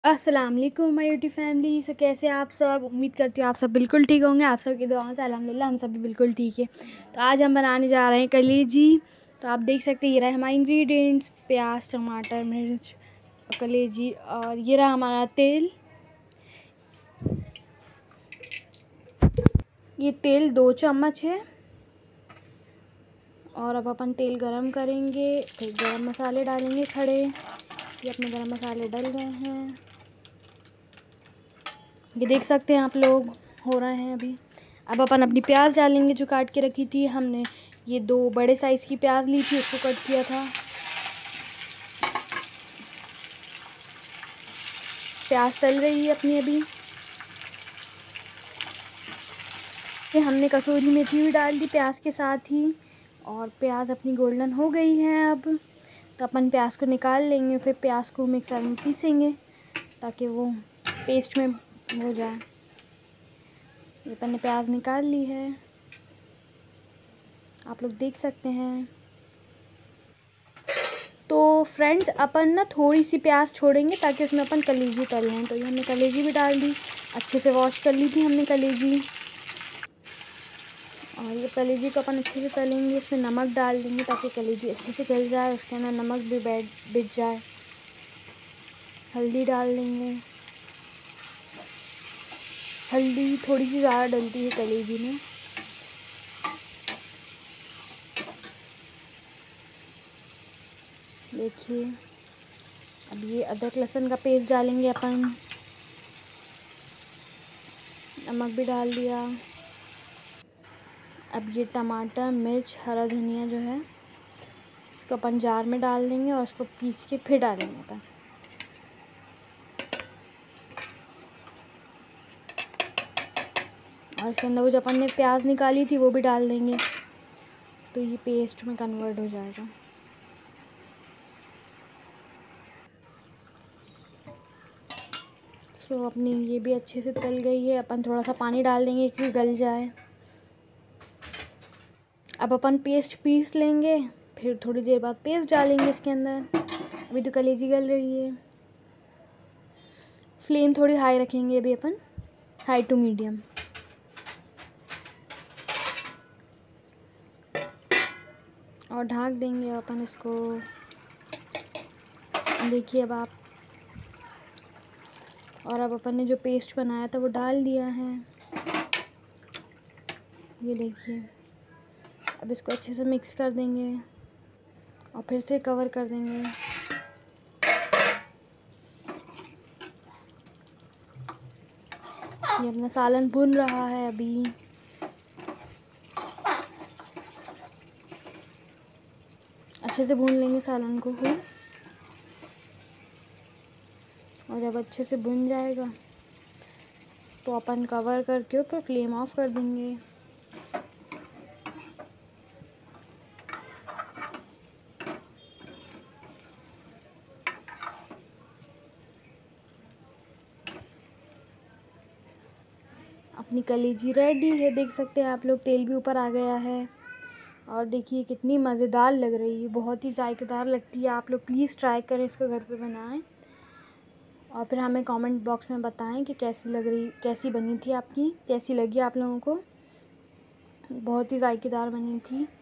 अस्सलाम वालेकुम my YouTube family. सो कैसे आप सब? उम्मीद करती हूँ आप सब बिल्कुल ठीक होंगे। आप सब की दुआओं से अल्हम्दुलिल्लाह हम सब भी बिल्कुल ठीक है। तो आज हम बनाने जा रहे हैं कलेजी। तो आप देख सकते हैं ये रहा हमारे इंग्रेडिएंट्स: प्याज, टमाटर, मिर्च, कलेजी, और ये रहा हमारा तेल। ये तेल 2 चम्मच है। और अब अपन तेल गरम करेंगे, फिर गरम मसाले डालेंगे खड़े। ये अपने गरम मसाले डल गए हैं, ये देख सकते हैं आप लोग, हो रहे हैं अभी। अब अपन अपनी प्याज डालेंगे जो काट के रखी थी हमने। ये 2 बड़े साइज़ की प्याज ली थी, उसको कट किया था। प्याज तल रही है अपनी अभी। ये हमने कसूरी मेथी भी डाल दी प्याज के साथ ही। और प्याज अपनी गोल्डन हो गई है अब। तो अपन प्याज को निकाल लेंगे, फिर प्याज को मिक्सर में पीसेंगे ताकि वो पेस्ट में हो जाए। ये अपन ने प्याज निकाल ली है, आप लोग देख सकते हैं। तो फ्रेंड्स अपन ना थोड़ी सी प्याज छोड़ेंगे ताकि उसमें अपन कलेजी तल लें। तो ये हमने कलेजी भी डाल दी, अच्छे से वॉश कर ली थी हमने कलेजी। और ये कलेजी को अपन अच्छे से तलेंगे, इसमें नमक डाल देंगे ताकि कलेजी अच्छे से गल जाए, उसके अंदर नमक भी बिठ जाए। हल्दी डाल देंगे, हल्दी थोड़ी सी ज़्यादा डलती है कलेजी में। देखिए अब ये अदरक लहसुन का पेस्ट डालेंगे अपन। नमक भी डाल दिया। अब ये टमाटर, मिर्च, हरा धनिया जो है इसको अपन जार में डाल देंगे और उसको पीस के फिर डालेंगे अपन। और इसके अंदर वो जो अपन ने प्याज निकाली थी वो भी डाल देंगे, तो ये पेस्ट में कन्वर्ट हो जाएगा। तो अपनी ये भी अच्छे से तल गई है। अपन थोड़ा सा पानी डाल देंगे कि गल जाए। अब अपन पेस्ट पीस लेंगे, फिर थोड़ी देर बाद पेस्ट डालेंगे इसके अंदर। अभी तो कलेजी गल रही है। फ्लेम थोड़ी हाई रखेंगे अभी अपन, हाई टू मीडियम। और ढक देंगे अपन इसको। देखिए अब आप, और अब अपन ने जो पेस्ट बनाया था वो डाल दिया है, ये देखिए। अब इसको अच्छे से मिक्स कर देंगे और फिर से कवर कर देंगे। ये अपना सालन भुन रहा है अभी। अच्छे से भून लेंगे सालन को फिर। और जब अच्छे से भुन जाएगा तो अपन कवर करके ऊपर फ्लेम ऑफ कर देंगे। अपनी कलेजी रेडी है, देख सकते हैं आप लोग, तेल भी ऊपर आ गया है। और देखिए कितनी मज़ेदार लग रही है, बहुत ही जायकेदार लगती है। आप लोग प्लीज़ ट्राई करें, इसको घर पे बनाएं और फिर हमें कमेंट बॉक्स में बताएं कि कैसी बनी थी आपकी, कैसी लगी आप लोगों को। बहुत ही जायकेदार बनी थी।